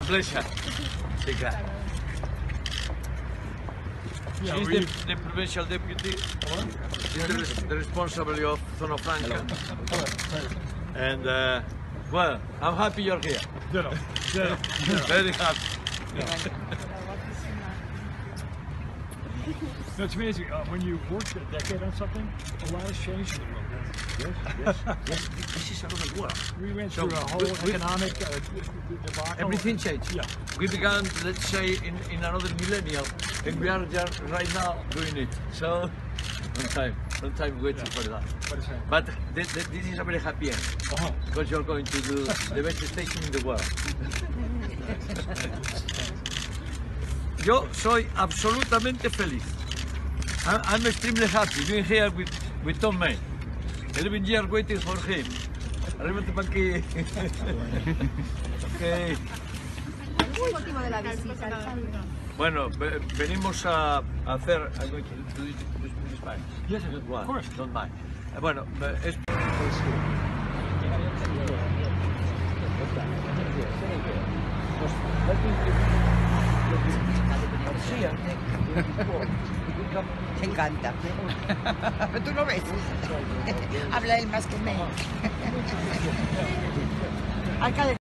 pleasure. Sí, claro. She's the provincial deputy. She's the responsible of Zona Franca. And well, I'm happy you're here. Very happy. No, it's amazing. When you worked a decade on something, a lot has changed in the world. Yes. This is another world. We went through a whole economic debacle. Everything changed. Yeah. We began, let's say, in another millennium, and we are just right now doing it. So, long time waiting for that. But this is a very happy end, because you're going to do the best station in the world. Yo soy absolutamente feliz. I'm extremely happy being here with Thom Mayne. 11 years waiting for him. Arrivate para aquí. Okay. ¿Cuál es el motivo de la visita? Bueno, venimos a hacer. I'm going to do this Spanish. Yes, of course. Don't mind. Bueno, es. Me encanta. Pero tú lo ves. Habla él más que Mayne.